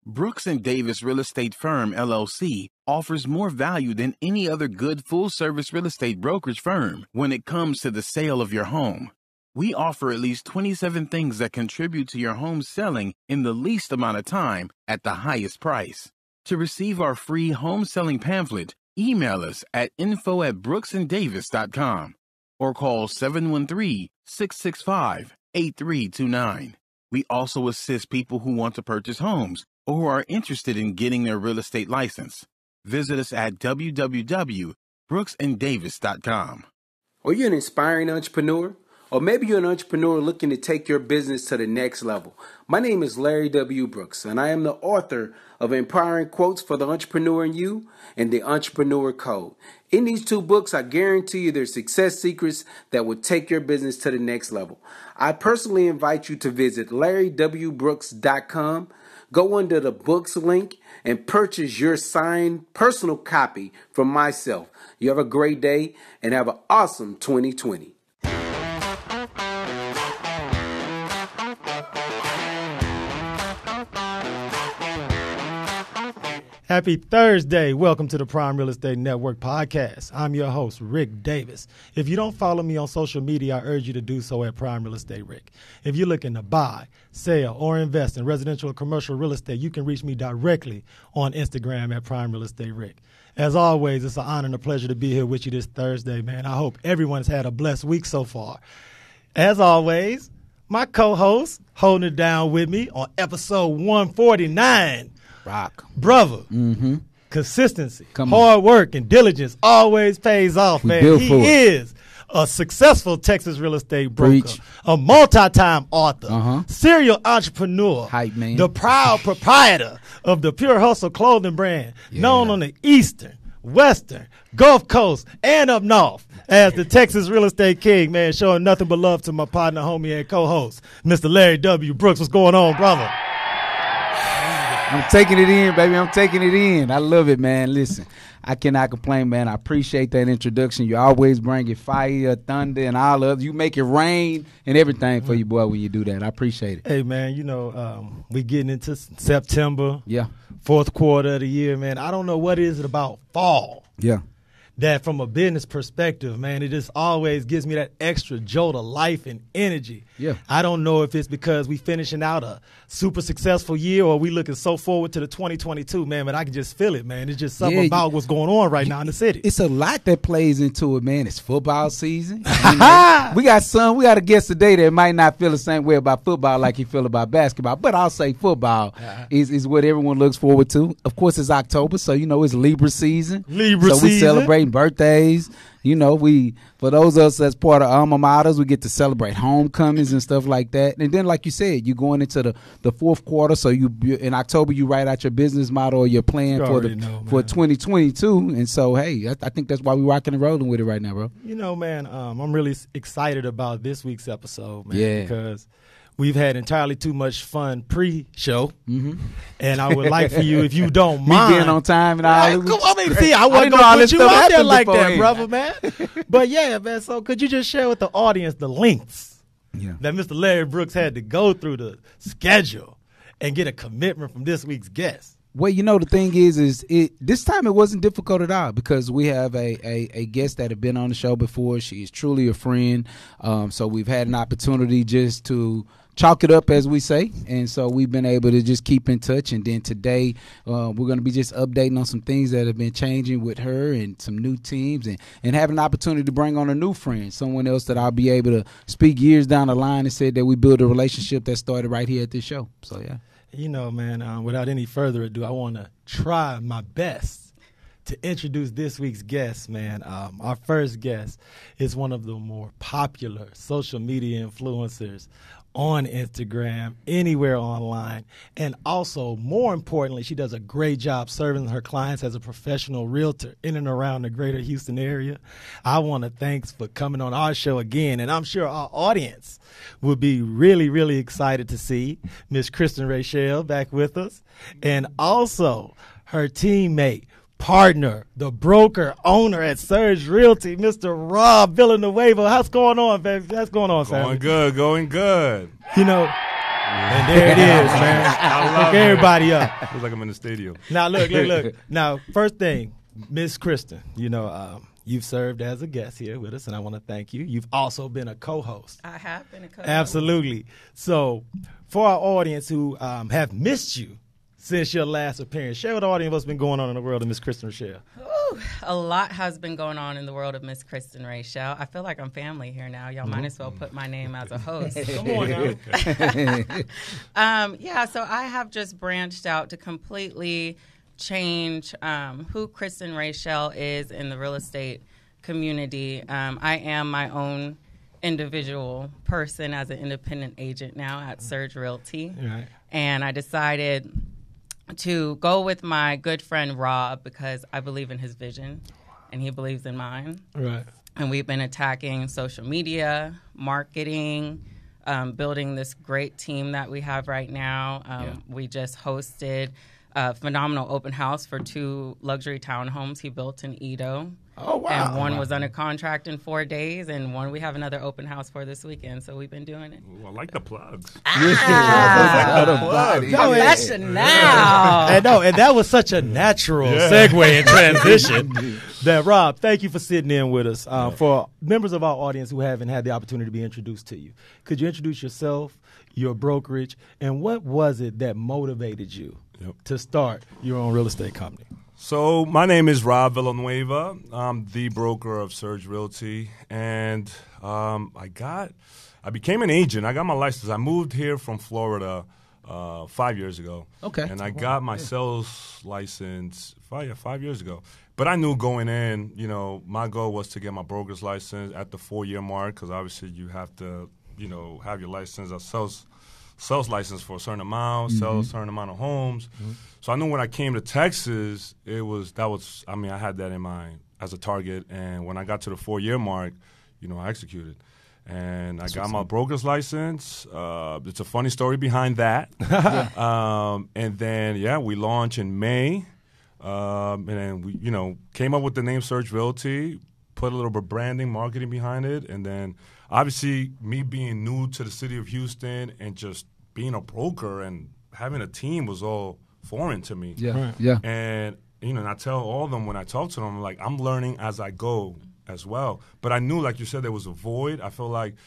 Brooks & Davis Real Estate Firm, LLC, offers more value than any other good full-service real estate brokerage firm when it comes to the sale of your home. We offer at least 27 things that contribute to your home selling in the least amount of time at the highest price. To receive our free home selling pamphlet, email us at info@brooksanddavis.com or call 713-665-8329. We also assist people who want to purchase homes or who are interested in getting their real estate license. Visit us at www.brooksanddavis.com. Are you an inspiring entrepreneur? Or maybe you're an entrepreneur looking to take your business to the next level. My name is Larry W. Brooks, and I am the author of Empowering Quotes for the Entrepreneur in You and The Entrepreneur Code. In these two books, I guarantee you there's success secrets that will take your business to the next level. I personally invite you to visit LarryWBrooks.com. Go under the books link and purchase your signed personal copy from myself. You have a great day and have an awesome 2020. Happy Thursday. Welcome to the Prime Real Estate Network podcast. I'm your host, Rick Davis. If you don't follow me on social media, I urge you to do so at Prime Real Estate Rick. If you're looking to buy, sell, or invest in residential or commercial real estate, you can reach me directly on Instagram at Prime Real Estate Rick. As always, it's an honor and a pleasure to be here with you this Thursday, man. I hope everyone's had a blessed week so far. As always, my co-host holding it down with me on episode 149. Rock. Brother, consistency, hard work, and diligence always pays off, man. He is a successful Texas real estate broker, a multi-time author, serial entrepreneur, hype man, the proud proprietor of the Pure Hustle clothing brand, known on the Eastern, Western, Gulf Coast, and up north as the Texas Real Estate King, man, showing nothing but love to my partner, homie, and co-host, Mr. Larry W. Brooks. What's going on, brother? I'm taking it in, baby. I'm taking it in. I love it, man. Listen, I cannot complain, man. I appreciate that introduction. You always bring it fire, thunder, and all of it. You make it rain and everything for you, boy, when you do that. I appreciate it. Hey, man, you know, we getting into September. Yeah. Fourth quarter of the year, man. I don't know what is it about fall. Yeah. That from a business perspective, man, it just always gives me that extra jolt of life and energy. Yeah. I don't know if it's because we finishing out a super successful year or we looking so forward to the 2022, man, but I can just feel it, man. It's just something about what's going on right now in the city. It's a lot that plays into it, man. It's football season. You know, we got a guest today that might not feel the same way about football like he feel about basketball, but I'll say football is what everyone looks forward to. Of course, it's October, so, you know, it's Libra season. So we celebrating birthdays. You know, for those of us that's part of alma maters, we get to celebrate homecomings and stuff like that. And then, like you said, you're going into the fourth quarter. So you in October, you write out your business model or your plan for 2022. And so, hey, I think that's why we're rocking and rolling with it right now, bro. You know, man, I'm really excited about this week's episode, man, because we've had entirely too much fun pre-show, and I would like for you, if you don't mind, me being on time and all. I wasn't gonna put you out there like that, brother, man. But yeah, man. So could you just share with the audience the links that Mr. Larry Brooks had to go through to schedule and get a commitment from this week's guest? Well, you know, the thing is this time it wasn't difficult at all because we have a guest that had been on the show before. She is truly a friend. So we've had an opportunity just to chalk it up, as we say, and so we've been able to just keep in touch. And then today we're going to be just updating on some things that have been changing with her and some new teams, and have an opportunity to bring on a new friend, someone else that I'll be able to speak years down the line and say that we build a relationship that started right here at this show. So, yeah. You know, man, without any further ado, I want to try my best to introduce this week's guest, man. Our first guest is one of the more popular social media influencers on Instagram, anywhere online, and also, more importantly, she does a great job serving her clients as a professional realtor in and around the greater Houston area. I want to thanks for coming on our show again, and I'm sure our audience will be really, really excited to see Miss Kristen Rachel back with us, and also her teammate, partner, the broker, owner at Surge Realty, Mr. Rob Villanueva. How's going on, baby? How's going on, sir? Going good. You know, And there it is, man. Hook everybody up. Feels like I'm in the stadium. Now, look. Now, first thing, Miss Kristen, you've served as a guest here with us, and I want to thank you. You've also been a co-host. I have been a co-host. Absolutely. So, for our audience who have missed you since your last appearance, share with the audience what's been going on in the world of Miss Kristen Rochelle. Ooh, a lot has been going on in the world of Miss Kristen Rochelle. I feel like I'm family here now. Y'all might as well put my name as a host. Come on now. So I have just branched out to completely change who Kristen Rochelle is in the real estate community. I am my own individual person as an independent agent now at Surge Realty. Right. And I decided to go with my good friend Rob because I believe in his vision and he believes in mine. Right. And we've been attacking social media, marketing, building this great team that we have right now. We just hosted a phenomenal open house for 2 luxury townhomes he built in Edo. Oh, wow. And one was under contract in 4 days, and one we have another open house for this weekend. So we've been doing it. Ooh, I like the plugs. Professional. And that was such a natural segue and transition that, Rob, thank you for sitting in with us. For members of our audience who haven't had the opportunity to be introduced to you, could you introduce yourself, your brokerage, and what was it that motivated you to start your own real estate company? So my name is Rob Villanueva. I'm the broker of Surge Realty, and I became an agent. I got my license. I moved here from Florida 5 years ago. Okay. And I got my sales license 5 years ago. But I knew going in, my goal was to get my broker's license at the 4-year mark because obviously you have to, have your license, a sales license for a certain amount, sell a certain amount of homes. So I knew when I came to Texas, I had that in mind as a target. And when I got to the 4-year mark, I executed. And I got my broker's license. It's a funny story behind that. And then, we launched in May. And then we, came up with the name Surge Realty, put a little bit of branding, marketing behind it. And then obviously me being new to the city of Houston and just being a broker and having a team was all foreign to me. And, and I tell all of them when I talk to them, I'm learning as I go as well. But I knew, like you said, there was a void. I feel like,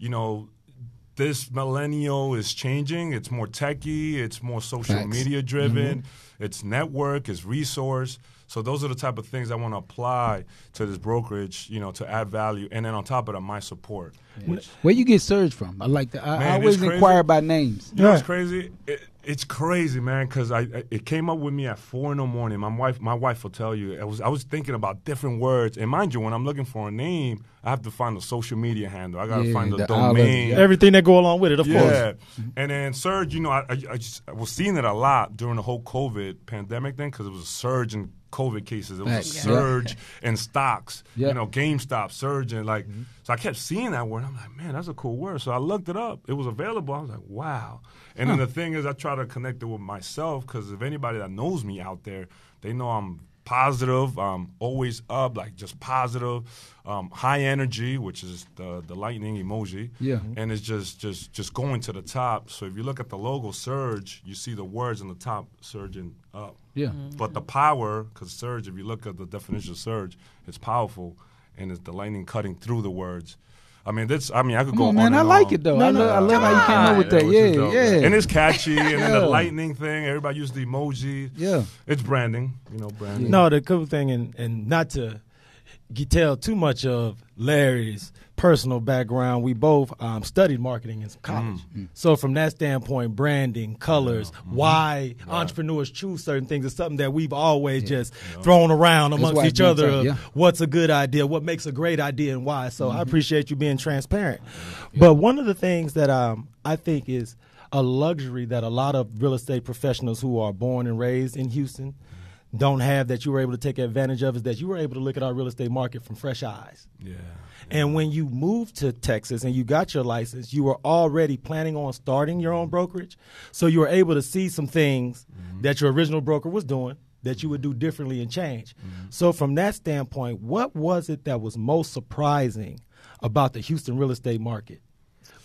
this millennial is changing. It's more techie. It's more social media driven. It's network. It's resource. So those are the type of things I want to apply to this brokerage, to add value. And then on top of that, my support. Where you get Surge from? I like that. I always inquire about names. You know what's crazy? It's crazy, man, because it came up with me at 4 in the morning. My wife will tell you. I was thinking about different words. And mind you, when I'm looking for a name, I have to find a social media handle. I got to find the domain. Everything that go along with it, of course. And then Surge, I was seeing it a lot during the whole COVID pandemic thing because it was a surge in COVID cases. It was a surge in stocks, GameStop, surge, and so I kept seeing that word. I'm like, man, that's a cool word. So I looked it up. It was available. I was like, wow. And then the thing is, I try to connect it with myself because if anybody that knows me out there, they know I'm positive, always up, just positive, high energy, which is the lightning emoji. And it's just going to the top. So if you look at the logo Surge, you see the words on the top surging up. But the power, because Surge, if you look at the definition of Surge, it's powerful, and it's the lightning cutting through the words. I could go on man, and I on. like it, though. I love how you came up with that. Yeah. And it's catchy, and then the lightning thing, everybody uses the emoji. It's branding, branding. No, the cool thing, and not to tell too much of Larry's personal background, we both studied marketing in college. So from that standpoint, branding, colors, why entrepreneurs choose certain things is something that we've always just thrown around amongst each other of what's a good idea, what makes a great idea, and why. So I appreciate you being transparent. But one of the things that I think is a luxury that a lot of real estate professionals who are born and raised in Houston don't have, that you were able to take advantage of, is that you were able to look at our real estate market from fresh eyes. And when you moved to Texas and you got your license, you were already planning on starting your own brokerage. So you were able to see some things that your original broker was doing that you would do differently and change. So from that standpoint, what was it that was most surprising about the Houston real estate market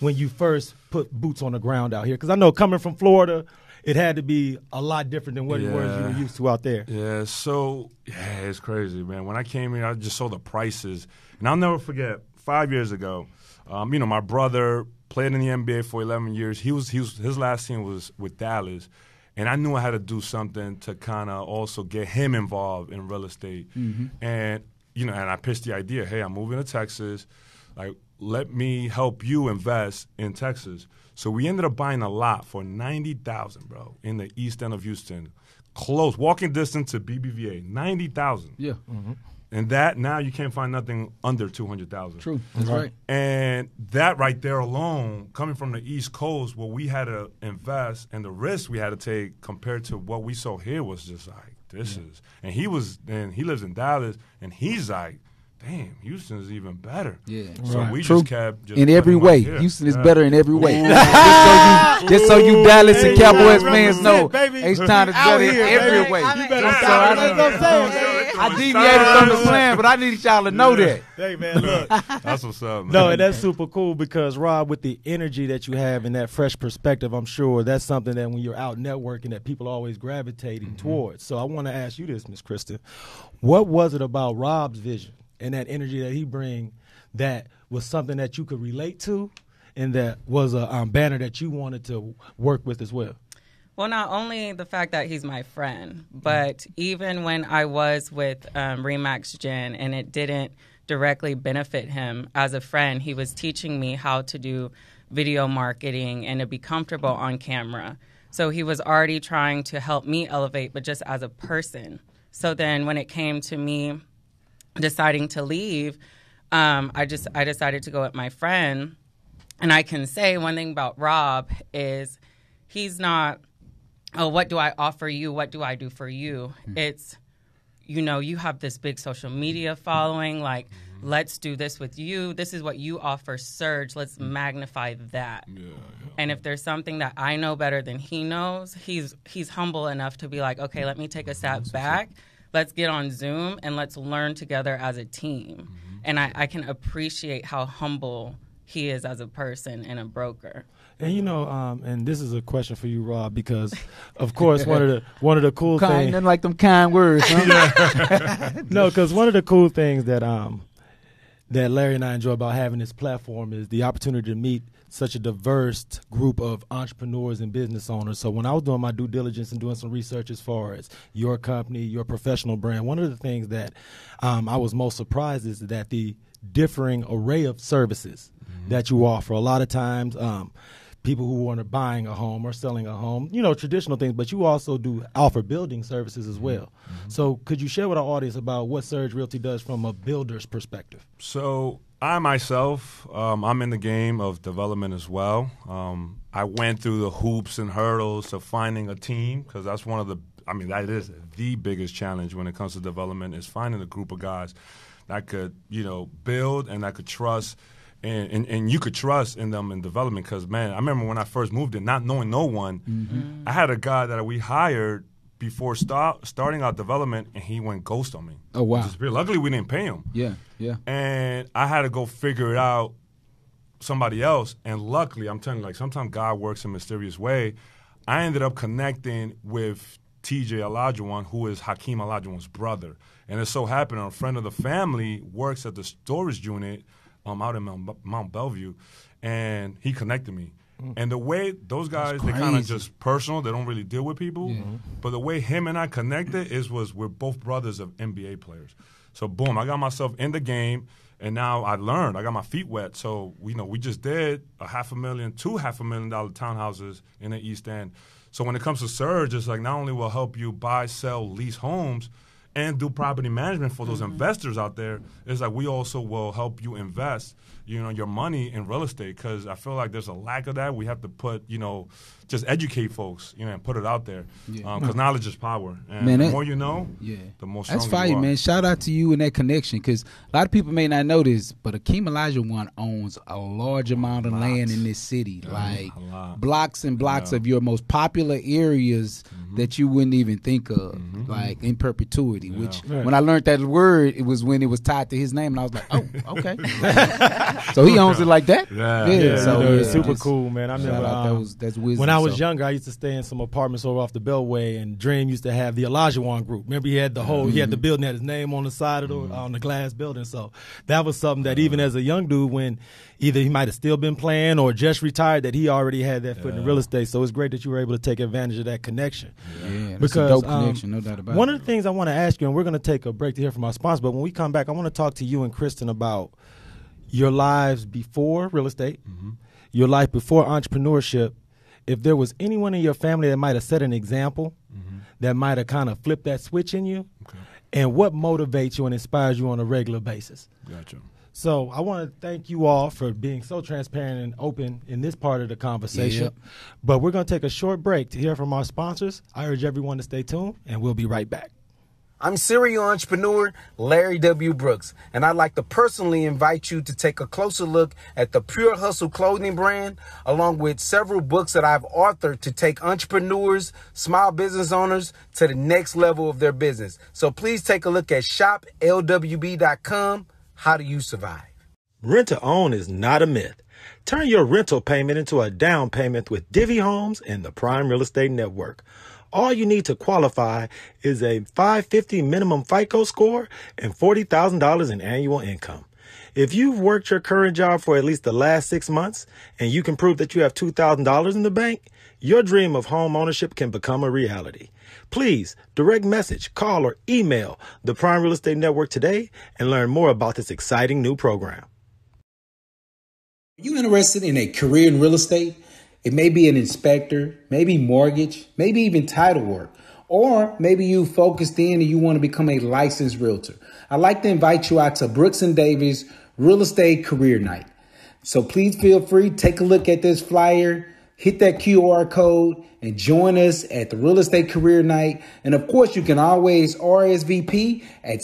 when you first put boots on the ground out here? Because I know coming from Florida, it had to be a lot different than what it was you were used to out there. Yeah, so, it's crazy, man. When I came here, I just saw the prices. And I'll never forget, 5 years ago, my brother played in the NBA for 11 years. His last team was with Dallas. And I knew I had to do something to kind of also get him involved in real estate. And, and I pitched the idea, hey, I'm moving to Texas. Like, let me help you invest in Texas. So we ended up buying a lot for $90,000, bro, in the east end of Houston. Close, walking distance to BBVA, $90,000. Yeah. And that, now you can't find nothing under $200,000. True, that's right. And that right there alone, coming from the East Coast, what we had to invest and the risk we had to take compared to what we saw here was just like, this is. And he lives in Dallas, and he's like, damn, Houston is even better. Yeah. So we just kept in every way. Houston is better in every way. just so you Dallas and Cowboys fans know, H-Town is better in every way. I deviated from the plan, but I need y'all to know that. Hey, man, look. That's what's up, man. No, and that's super cool because, Rob, with the energy that you have and that fresh perspective, I'm sure that's something that when you're out networking that people are always gravitating towards. So I want to ask you this, Ms. Kristen. What was it about Rob's vision and that energy that he bring that was something that you could relate to and that was a banner that you wanted to work with as well? Well, not only the fact that he's my friend, but even when I was with Remax Gin and it didn't directly benefit him as a friend, he was teaching me how to do video marketing and to be comfortable on camera. So he was already trying to help me elevate, but just as a person. So then when it came to me deciding to leave, I decided to go with my friend. And I can say one thing about Rob is he's not, oh, what do I offer you? What do I do for you? It's, you have this big social media following. Like, let's do this with you. This is what you offer, Surge. Let's magnify that. Yeah. And if there's something that I know better than he knows, he's humble enough to be like, okay, let me take a step back. Let's get on Zoom and let's learn together as a team. And I can appreciate how humble he is as a person and a broker. And and this is a question for you, Rob, because of course one of the cool things, nothing like them kind words. Huh? No, because one of the cool things that that Larry and I enjoy about having this platform is the opportunity to meet such a diverse group of entrepreneurs and business owners. So when I was doing my due diligence and doing some research as far as your company, your professional brand, one of the things that I was most surprised is that the differing array of services that you offer. A lot of times people who are buying a home or selling a home, traditional things, but you also do offer building services as well. So could you share with our audience about what Surge Realty does from a builder's perspective? So I myself, I'm in the game of development as well. I went through the hoops and hurdles of finding a team because that's that is the biggest challenge when it comes to development is finding a group of guys that could, build and that could trust and you could trust in them in development because, man, I remember when I first moved in, not knowing no one, I had a guy that we hired before starting our development, and he went ghost on me. Oh, wow. Luckily, we didn't pay him. Yeah. And I had to go figure it out somebody else, and luckily, I'm telling you, sometimes God works in a mysterious way. I ended up connecting with TJ Olajuwon, who is Hakeem Olajuwon's brother. And it so happened a friend of the family works at the storage unit out in Mount Bellevue, and he connected me. And the way those guys, they're kind of just personal. They don't really deal with people. But the way him and I connected we're both brothers of NBA players. So, boom, I got myself in the game, and now I learned. I got my feet wet. So, we just did two $500,000 townhouses in the East End. So when it comes to Surge, it's like not only will help you buy, sell, lease homes, and do property management for those investors out there, it's like we also will help you invest, your money in real estate because I feel like there's a lack of that. We have to put, just educate folks, and put it out there because knowledge is power. And the more you know, the more stronger that's fire, you are. Man. Shout out to you and that connection because a lot of people may not know this, but Hakeem Olajuwon owns a large amount of land in this city, like blocks and blocks of your most popular areas that you wouldn't even think of. like in perpetuity. Which when I learned that word, it was when it was tied to his name, and I was like, oh, okay. So he owns it like that. So it's super cool, man. I remember that's wisdom. When I was younger, I used to stay in some apartments over off the Beltway, and Dream used to have the Olajuwon group. Remember, he had the whole, he had the building, had his name on the side of on the glass building. So that was something that even as a young dude, when either he might have still been playing or just retired, that he already had that foot in real estate. So it's great that you were able to take advantage of that connection. Yeah, because a dope connection, no doubt about it. One of the things I want to ask you, and we're going to take a break to hear from our sponsor, but when we come back, I want to talk to you and Kristen about your lives before real estate, your life before entrepreneurship. If there was anyone in your family that might have set an example, that might have kind of flipped that switch in you, and what motivates you and inspires you on a regular basis. Gotcha. So I want to thank you all for being so transparent and open in this part of the conversation. But we're going to take a short break to hear from our sponsors. I urge everyone to stay tuned, and we'll be right back. I'm serial entrepreneur Larry W. Brooks, and I'd like to personally invite you to take a closer look at the Pure Hustle clothing brand, along with several books that I've authored to take entrepreneurs, small business owners to the next level of their business. So please take a look at shoplwb.com. How do you survive? Rent to own is not a myth. Turn your rental payment into a down payment with Divvy Homes and the Prime Real Estate Network. All you need to qualify is a 550 minimum FICO score and $40,000 in annual income. If you've worked your current job for at least the last 6 months and you can prove that you have $2,000 in the bank, your dream of home ownership can become a reality. Please direct message, call, or email the Prime Real Estate Network today and learn more about this exciting new program. Are you interested in a career in real estate? It may be an inspector, maybe mortgage, maybe even title work, or maybe you focused in and you want to become a licensed realtor. I'd like to invite you out to Brooks & Davis Real Estate Career Night. So please feel free, take a look at this flyer, hit that QR code, and join us at the Real Estate Career Night. And of course, you can always RSVP at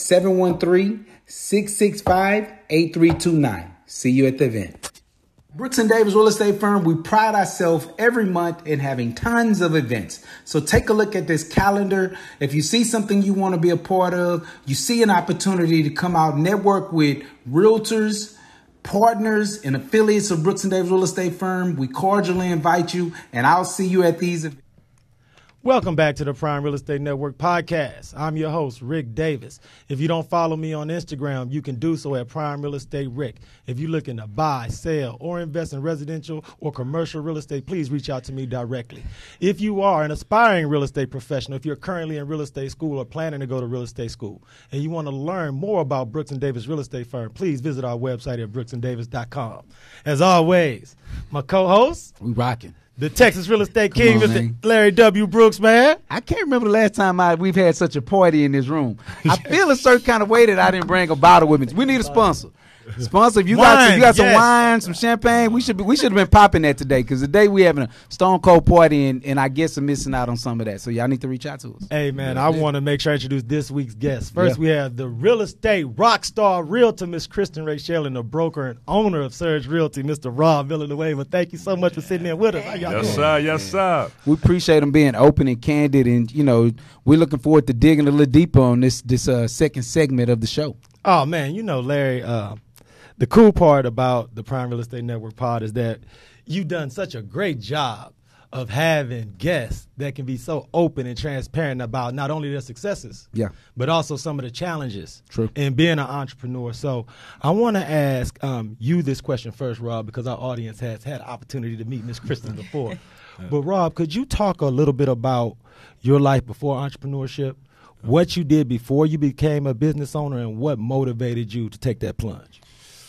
713-665-8329. See you at the event. Brooks & Davis Real Estate Firm, we pride ourselves every month in having tons of events. So take a look at this calendar. If you see something you want to be a part of, you see an opportunity to come out and network with realtors, partners, and affiliates of Brooks & Davis Real Estate Firm, we cordially invite you, and I'll see you at these events. Welcome back to the Prime Real Estate Network podcast. I'm your host, Rick Davis. If you don't follow me on Instagram, you can do so at Prime Real Estate Rick. If you're looking to buy, sell, or invest in residential or commercial real estate, please reach out to me directly. If you are an aspiring real estate professional, if you're currently in real estate school or planning to go to real estate school, and you want to learn more about Brooks & Davis Real Estate Firm, please visit our website at brooksanddavis.com. As always, my co-host, we rocking. The Texas Real Estate King, Mr. Larry W. Brooks, man. I can't remember the last time we've had such a party in this room. I feel a certain kind of way that I didn't bring a bottle with me. We need a sponsor. Sponsor, if you got some wine, some champagne, we should have been popping that today, because today we having a stone cold party, and I guess I'm missing out on some of that. So y'all need to reach out to us. Hey man, I want to make sure I introduce this week's guest. First, we have the real estate rock star realtor, Miss Kristen Rachel, and the broker and owner of Surge Realty, Mr. Rob Villanueva. Thank you so much for sitting in with us. How y'all doing? Sir. Yes, sir. We appreciate them being open and candid, and we're looking forward to digging a little deeper on this second segment of the show. Oh man, Larry. The cool part about the Prime Real Estate Network pod is that you've done such a great job of having guests that can be so open and transparent about not only their successes, but also some of the challenges in being an entrepreneur. So I want to ask you this question first, Rob, because our audience has had opportunity to meet Miss Kristen before. But Rob, could you talk a little bit about your life before entrepreneurship, what you did before you became a business owner, and what motivated you to take that plunge?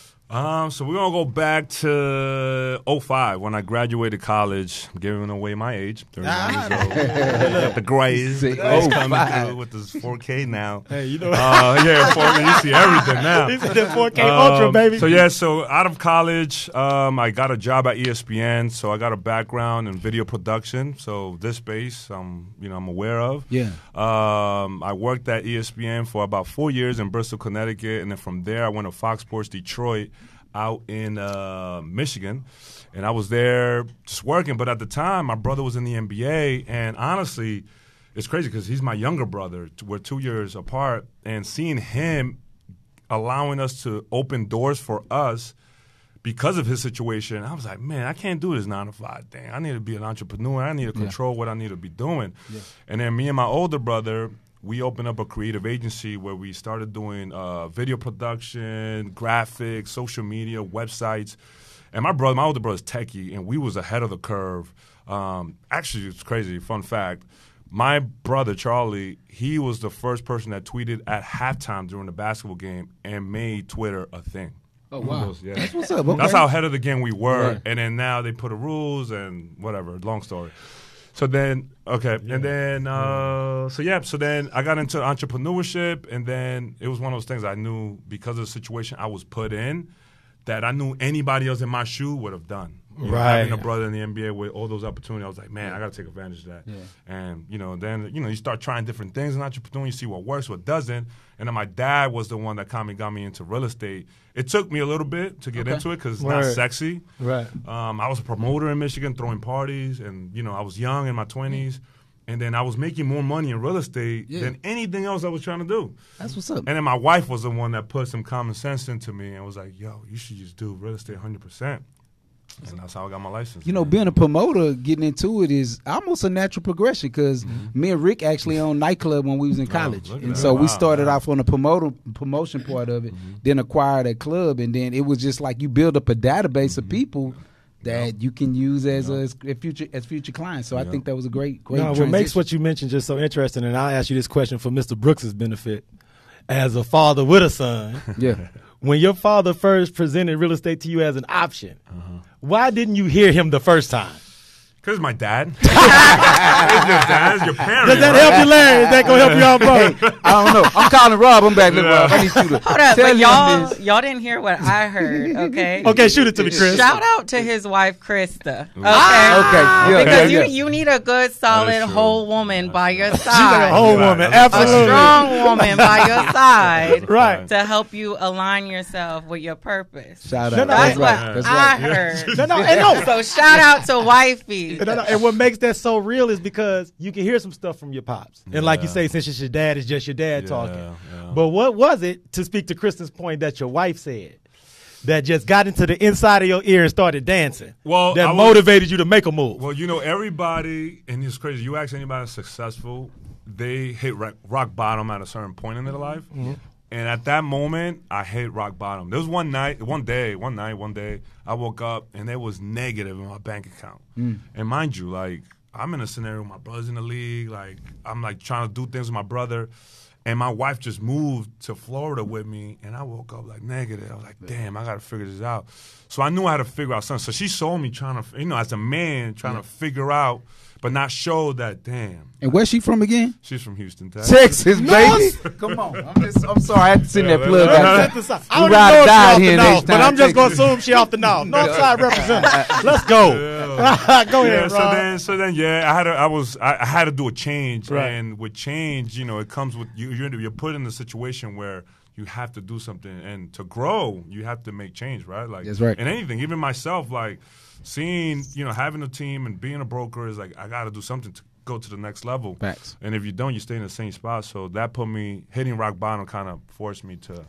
So we're going to go back to 2005 when I graduated college. I'm giving away my age, 39 years old. Got the grays coming through with this 4K now. Hey, 4K, you see everything now. This is the 4K Ultra, baby. So out of college, I got a job at ESPN, so I got a background in video production. So this space, I'm aware of. Yeah. I worked at ESPN for about 4 years in Bristol, Connecticut, and then from there I went to Fox Sports Detroit out in Michigan, and I was there just working. But at the time, my brother was in the NBA, and honestly, it's crazy because he's my younger brother. We're 2 years apart, and seeing him allowing us to open doors for us because of his situation, I was like, man, I can't do this 9 to 5 thing. I need to be an entrepreneur. I need to control what I need to be doing. Yeah. And then me and my older brother, we opened up a creative agency where we started doing video production, graphics, social media, websites. And my older brother's techie, and we was ahead of the curve. Actually, it's crazy. Fun fact. My brother, Charlie, he was the first person that tweeted at halftime during the basketball game and made Twitter a thing. Oh, wow. Yeah. That's what's up. Okay. That's how ahead of the game we were. Yeah. And then now they put the rules and whatever. Long story. So then, okay. Yeah. And then, so then I got into entrepreneurship. And then it was one of those things I knew because of the situation I was put in that I knew anybody else in my shoe would have done. You know, having a brother in the NBA with all those opportunities, I was like, man, I got to take advantage of that. Yeah. And, then, you start trying different things in entrepreneurship. You see what works, what doesn't. And then my dad was the one that kind of got me into real estate. It took me a little bit to get into it because it's not sexy. Right. I was a promoter in Michigan throwing parties. And, I was young in my 20s. And then I was making more money in real estate than anything else I was trying to do. That's what's up. And then my wife was the one that put some common sense into me and was like, yo, you should just do real estate 100%. And that's how I got my license. Being a promoter, getting into it is almost a natural progression because me and Rick actually owned nightclub when we was in college. And so we started off on the promotion part of it, then acquired a club, and then it was just like you build up a database of people that you can use as future clients. So I think that was a great transition. What makes what you mentioned just so interesting, and I'll ask you this question for Mr. Brooks' benefit. As a father with a son, when your father first presented real estate to you as an option, why didn't you hear him the first time? Because my dad. It's your dad. It's your parents. Does that help you, Larry? Is that going to help you out, bro? I don't know. I'm calling Rob. I'm back. Look, Rob, I need you to hold up, but y'all didn't hear what I heard, okay? Okay, shoot it to me, Chris. Shout out to his wife, Krista. Okay? Okay. Because you need a good, solid, whole woman by your side. She's like a whole woman, absolutely. A strong woman by your side. Right. To help you align yourself with your purpose. Shout out. That's what I heard. No. So shout out to wifey. And what makes that so real is because you can hear some stuff from your pops. And like you say, since it's your dad, it's just your dad talking. Yeah. But what was it, to speak to Kristen's point, that your wife said that just got into the inside of your ear and started dancing? Well, that motivated you to make a move? Well, everybody, and it's crazy, you ask anybody that's successful, they hit rock bottom at a certain point in their life. Mm-hmm. And at that moment, I hit rock bottom. There was one day, I woke up and there was negative in my bank account. And mind you, like, I'm in a scenario where my brother's in the league. Like, I'm like trying to do things with my brother. And my wife just moved to Florida with me, and I woke up like negative. I was like, damn, I got to figure this out. So I knew I had to figure out something. So she saw me trying to, as a man, trying to figure out, but not show that, damn. And where's she from again? She's from Houston, Texas, baby. Come on. I'm sorry. I had to send that plug out. I don't know if she off the north, but I'm just going to assume she off the north. Northside representative. Let's go. Go ahead, Rob. So then, I had to do a change. Right. And with change, it comes with, you're put in a situation where you have to do something. And to grow, you have to make change, right? Like, that's right. And anything, even myself, like, seeing, having a team and being a broker is like, I got to do something to go to the next level. Facts. And if you don't, you stay in the same spot. So that put me, hitting rock bottom kind of forced me to,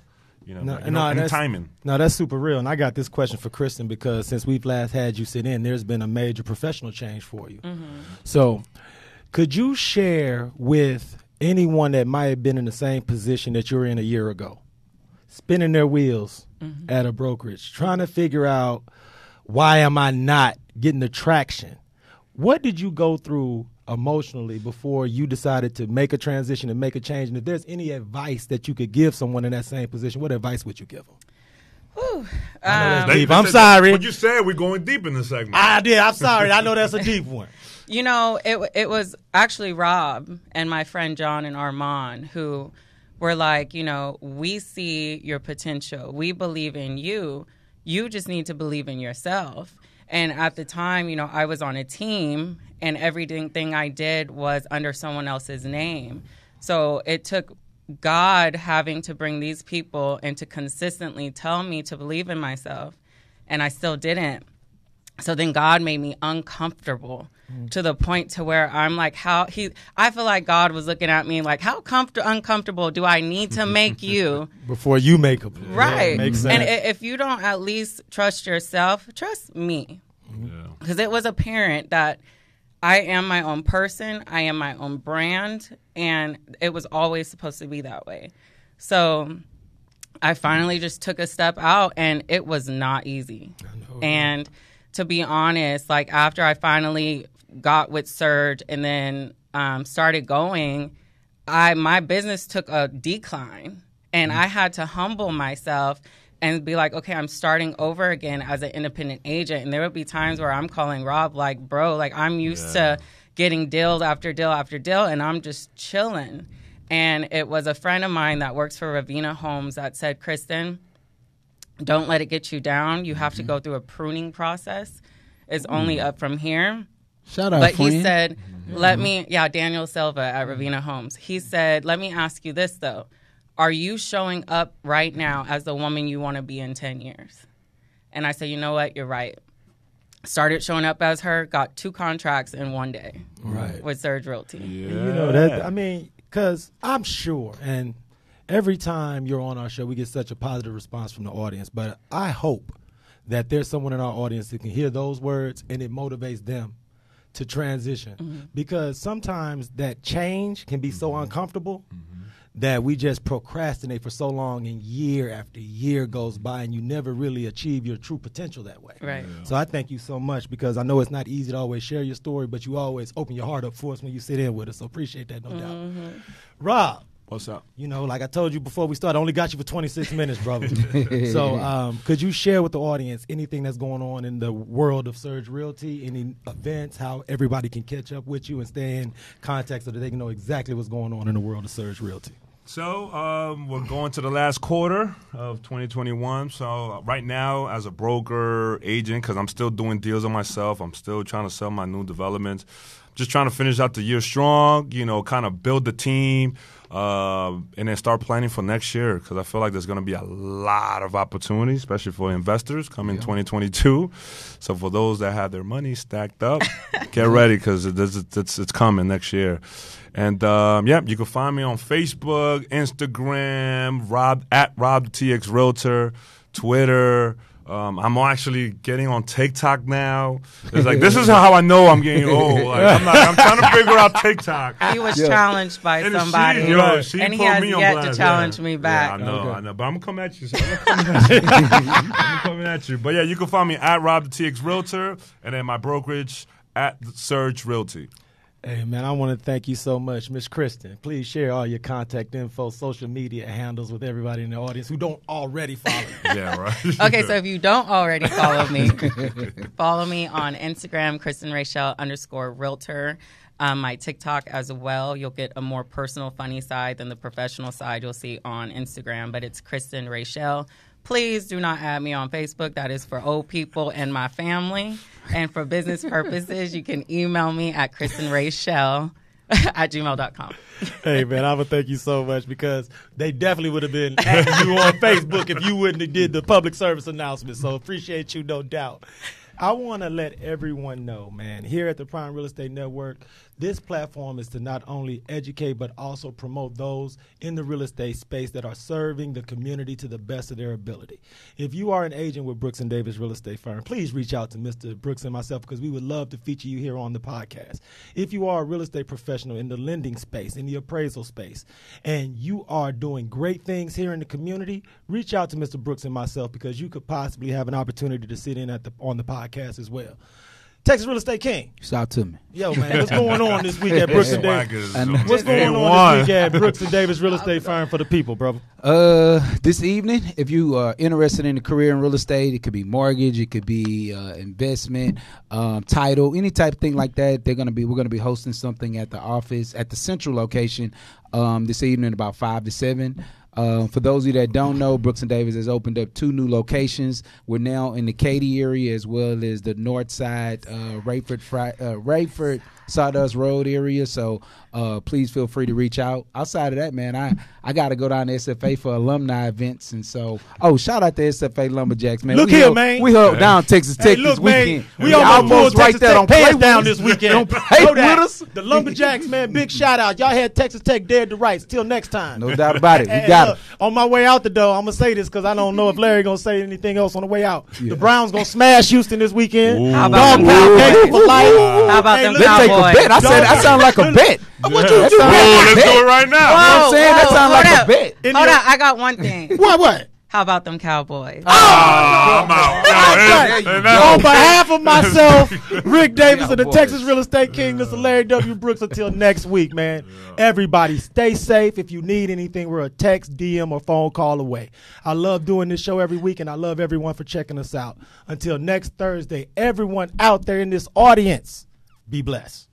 timing. No, that's super real. And I got this question for Kristen because since we've last had you sit in, there's been a major professional change for you. Mm-hmm. So could you share with anyone that might have been in the same position that you were in a year ago, spinning their wheels at a brokerage, trying to figure out, why am I not getting the traction? What did you go through emotionally before you decided to make a transition and make a change? And if there's any advice that you could give someone in that same position, what advice would you give them? Whew. I'm sorry. What you said, we're going deep in this segment. I did. I'm sorry. I know that's a deep one. It was actually Rob and my friend John and Armand who were like, we see your potential. We believe in you. You just need to believe in yourself. And at the time, I was on a team and everything I did was under someone else's name. So it took God having to bring these people and to consistently tell me to believe in myself. And I still didn't. So then God made me uncomfortable to the point to where I'm like, I feel like God was looking at me like, how uncomfortable do I need to make you? Before you make a Right. Yeah, makes sense. And if you don't at least trust yourself, trust me. Because it was apparent that I am my own person. I am my own brand. And it was always supposed to be that way. So I finally just took a step out, and it was not easy. And to be honest, like after I finally got with Surge and then started going, my business took a decline, and I had to humble myself and be like, okay, I'm starting over again as an independent agent. And there would be times where I'm calling Rob like, bro, like I'm used to getting deal after deal after deal, and I'm just chilling. And it was a friend of mine that works for Ravina Homes that said, Kristen, don't let it get you down. You have to go through a pruning process. It's only up from here. Shout out, But friend. he said, Daniel Silva at Ravina Homes. He said, let me ask you this, though. Are you showing up right now as the woman you want to be in 10 years? And I said, you know what? You're right. Started showing up as her, got 2 contracts in one day with Surge Realty. You know, that, I mean, because I'm sure, and every time you're on our show, we get such a positive response from the audience. But I hope that there's someone in our audience that can hear those words and it motivates them to transition. Because sometimes that change can be so uncomfortable that we just procrastinate for so long, and year after year goes by and you never really achieve your true potential that way. Right. So I thank you so much, because I know it's not easy to always share your story, but you always open your heart up for us when you sit in with us. So appreciate that, no doubt. Rob. What's up? You know, like I told you before we started, I only got you for 26 minutes, brother. So could you share with the audience anything that's going on in the world of Surge Realty, any events, how everybody can catch up with you and stay in contact so that they can know exactly what's going on in the world of Surge Realty? So we're going to the last quarter of 2021. So right now, as a broker agent, because I'm still doing deals on myself, I'm still trying to sell my new developments. Just trying to finish out the year strong, you know, kind of build the team, and then start planning for next year, because I feel like there's going to be a lot of opportunities, especially for investors coming 2022. So for those that have their money stacked up, get ready, because it's coming next year. And you can find me on Facebook, Instagram, @RobTX Realtor, Twitter. I'm actually getting on TikTok now. It's like, this is how I know I'm getting old. Like, I'm trying to figure out TikTok. He was challenged by somebody, she and he put has me on yet blast. to challenge me back. Yeah, I know. But I'm going to come at you. I'm coming at you. But, yeah, you can find me at RobTX Realtor, and then my brokerage at Surge Realty. Hey, man, I want to thank you so much. Miss Kristen, please share all your contact info, social media handles with everybody in the audience who don't already follow you. Yeah, right. Okay, so if you don't already follow me, follow me on Instagram, KristenRachel_Realtor. My TikTok as well. You'll get a more personal, funny side than the professional side you'll see on Instagram, but it's Kristen Rachel. Please do not add me on Facebook. That is for old people and my family. And for business purposes, you can email me at KristenRachel@gmail.com. Hey, man, I would thank you so much, because they definitely would have been adding you on Facebook if you wouldn't have did the public service announcement. So appreciate you, no doubt. I want to let everyone know, man, here at the Prime Real Estate Network, this platform is to not only educate but also promote those in the real estate space that are serving the community to the best of their ability. If you are an agent with Brooks & Davis Real Estate Firm, please reach out to Mr. Brooks and myself, because we would love to feature you here on the podcast. If you are a real estate professional in the lending space, in the appraisal space, and you are doing great things here in the community, reach out to Mr. Brooks and myself, because you could possibly have an opportunity to sit in on the podcast as well. Texas Real Estate King. Shout out to me. Yo, man, what's going on this week at Brooks & Davis? What's going on this week at Brooks & Davis Real Estate Firm for the people, brother? This evening, if you are interested in a career in real estate, it could be mortgage, it could be investment, title, any type of thing like that. We're gonna be hosting something at the office at the central location this evening about 5 to 7. For those of you that don't know, Brooks & Davis has opened up 2 new locations. We're now in the Katy area as well as the north side, Rayford Sawdust Road area. So please feel free to reach out. Outside of that, man, I got to go down to SFA for alumni events. And so, shout out to SFA Lumberjacks, man. Look we here, held, man. We held down Texas Tech this weekend. We almost right there. Don't play down this weekend. Don't play with us. The Lumberjacks, man, big shout out. Y'all had Texas Tech dead to rights. Till next time. No doubt about it. We got it. On my way out the door, I'm going to say this because I don't know if Larry going to say anything else on the way out. Yeah. The Browns going to smash Houston this weekend. How about them Let's take a bet. I said that sound like a bet. Let's do it right now. You know what I'm saying? That sounds like a bet. Hold on, I got one thing. What? How about them Cowboys? I'm out. On behalf of myself, Rick Davis of the Texas Real Estate King, this is Larry W. Brooks. Until next week, man. Everybody stay safe. If you need anything, we're a text, DM, or phone call away. I love doing this show every week, and I love everyone for checking us out. Until next Thursday, everyone out there in this audience, be blessed.